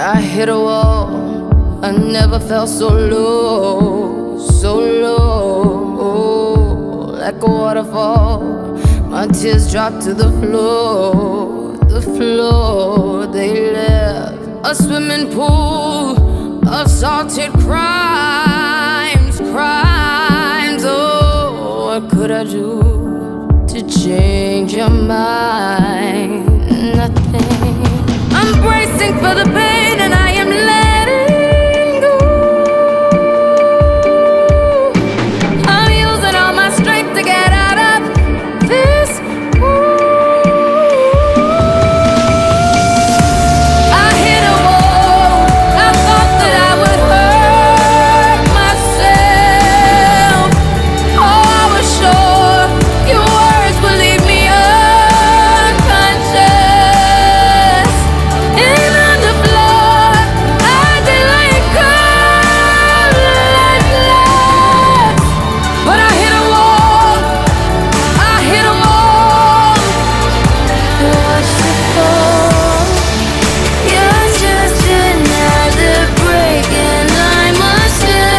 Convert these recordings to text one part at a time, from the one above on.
I hit a wall, I never felt so low, so low. Like a waterfall, my tears dropped to the floor, the floor. They left a swimming pool of salted crimes, crimes. Oh, what could I do to change your mind? Nothing. I'm bracing for the pain and I am letting go. I'm using all my strength to get out of this hole. I hit a wall, I thought that I would hurt myself. Oh, I was sure your words would leave me unconscious. And on the floor, I did like cold love. But I hit a wall, I hit a wall. Watch it fall. You're just another break and I must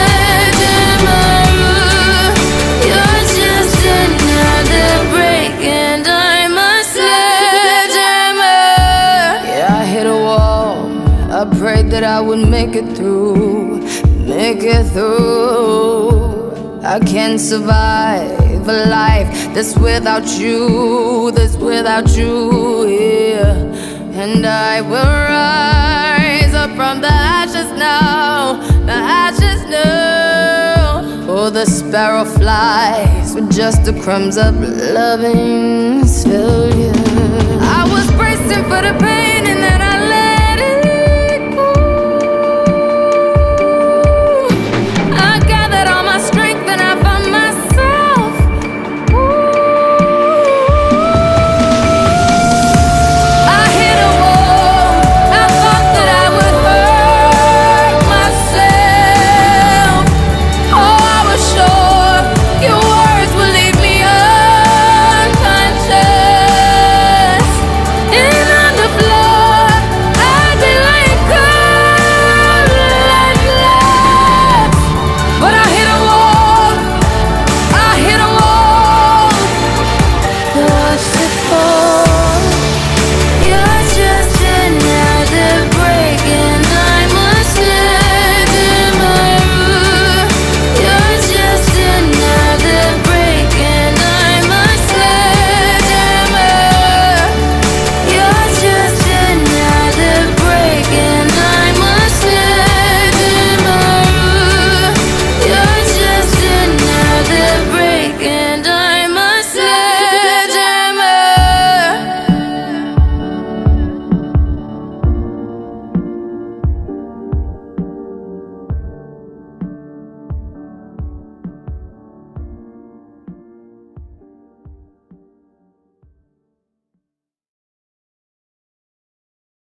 remember. You're just another break and I must remember. Yeah, I hit a wall. I prayed that I would make it through, make it through. I can't survive a life that's without you, that's without you, yeah. And I will rise up from the ashes now, the ashes now. Oh, the sparrow flies with just the crumbs of loving's failure. I was bracing for the pain and then I